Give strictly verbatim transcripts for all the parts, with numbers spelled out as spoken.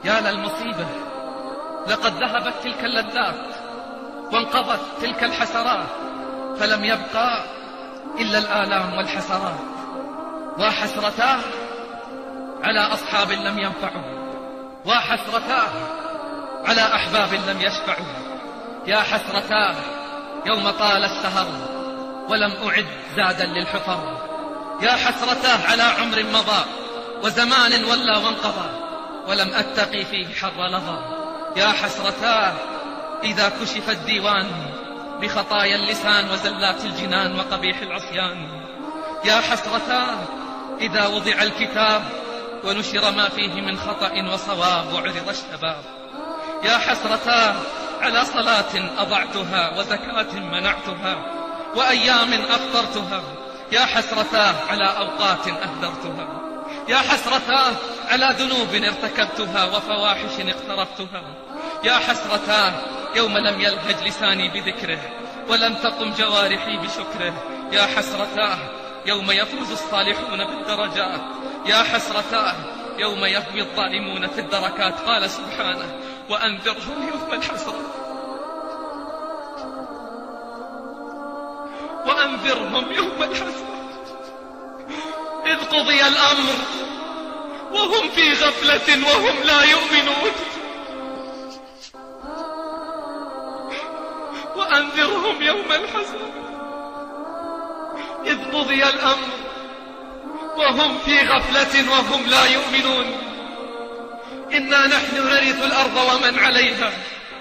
يا للمصيبة، لقد ذهبت تلك اللذات وانقضت تلك الحسرات، فلم يبقى إلا الآلام والحسرات. وحسرتاه على أصحاب لم ينفعوا، وحسرتاه على أحباب لم يشفعوا. يا حسرتاه يوم طال السهر ولم أعد زادا للحفر. يا حسرتاه على عمر مضى وزمان ولى وانقضى ولم أتقي فيه حر لظى. يا حسرتاه إذا كشف الديوان بخطايا اللسان وزلات الجنان وقبيح العصيان. يا حسرتاه إذا وضع الكتاب ونشر ما فيه من خطأ وصواب وعرض الشباب. يا حسرتاه على صلاة أضعتها وزكاة منعتها وأيام أفطرتها. يا حسرتاه على أوقات أهدرتها. يا حسرتاه على ذنوب ارتكبتها وفواحش اقترفتها. يا حسرتاه يوم لم يلهج لساني بذكره ولم تقم جوارحي بشكره. يا حسرتاه يوم يفوز الصالحون بالدرجات. يا حسرتاه يوم يهوي الظالمون في الدركات. قال سبحانه: وأنذرهم يوم الحسرة وأنذرهم يوم الحسرة إذ قضي الأمر وهم في غفلة وهم لا يؤمنون. وأنذرهم يوم الحسرة إذ قضي الأمر وهم في غفلة وهم لا يؤمنون. إنا نحن نرث الأرض ومن عليها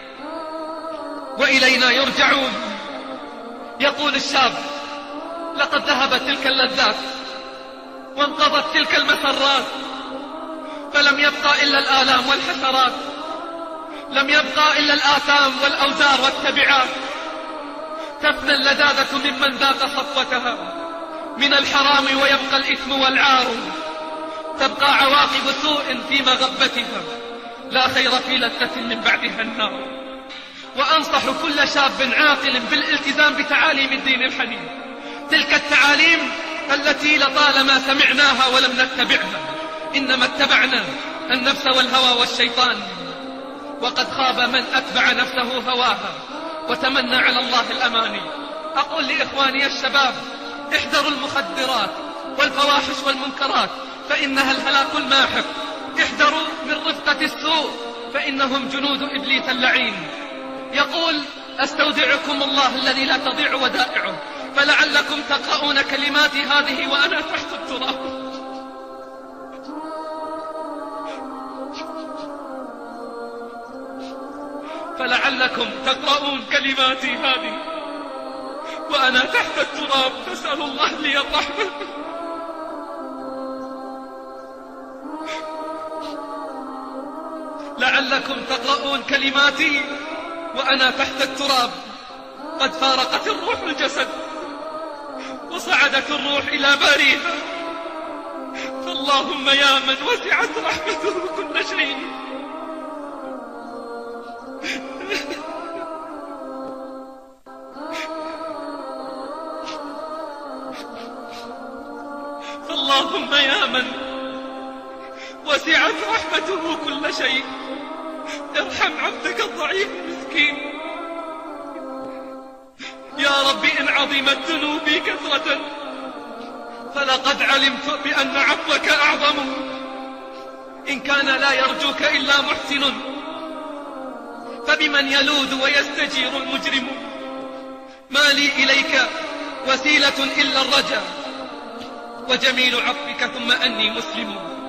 وإلينا يرجعون. يقول الشاب: لقد ذهبت تلك اللذات وانقضت تلك المسرات، فلم يبقى إلا الآلام والحسرات، لم يبقى إلا الآثام والأوزار والتبعات. تفنى اللذاذة ممن ذاق صفوتها من الحرام ويبقى الإثم والعار. تبقى عواقب سوء في مغبتها، لا خير في لذة من بعدها النار. وأنصح كل شاب عاقل بالالتزام بتعاليم الدين الحنيف، تلك التعاليم التي لطالما سمعناها ولم نتبعها، إنما اتبعنا النفس والهوى والشيطان. وقد خاب من أتبع نفسه هواها وتمنى على الله الأماني. أقول لإخواني الشباب: احذروا المخدرات والفواحش والمنكرات فإنها الهلاك الماحق. احذروا من رفقة السوء فإنهم جنود إبليس اللعين. يقول: أستودعكم الله الذي لا تضيع ودائعه، فلعلكم تقرؤون كلماتي هذه وأنا تحت التراب. فلعلكم تقرؤون كلماتي هذه وأنا تحت التراب، فاسألوا الله لي الرحمة. لعلكم تقرؤون كلماتي وأنا تحت التراب. قد فارقت الروح الجسد وصعدت الروح إلى باريها، فاللهم يا من وسعت رحمته كل شيء، فاللهم يا من وسعت رحمته كل شيء، ارحم عبدك الضعيف المسكين. يا رب إن عظمت ذنوبي كثرة فلقد علمت بأن عفوك أعظم. إن كان لا يرجوك إلا محسن فبمن يلوذ ويستجير المجرم. ما لي إليك وسيلة إلا الرجاء وجميل عفوك ثم أني مسلم.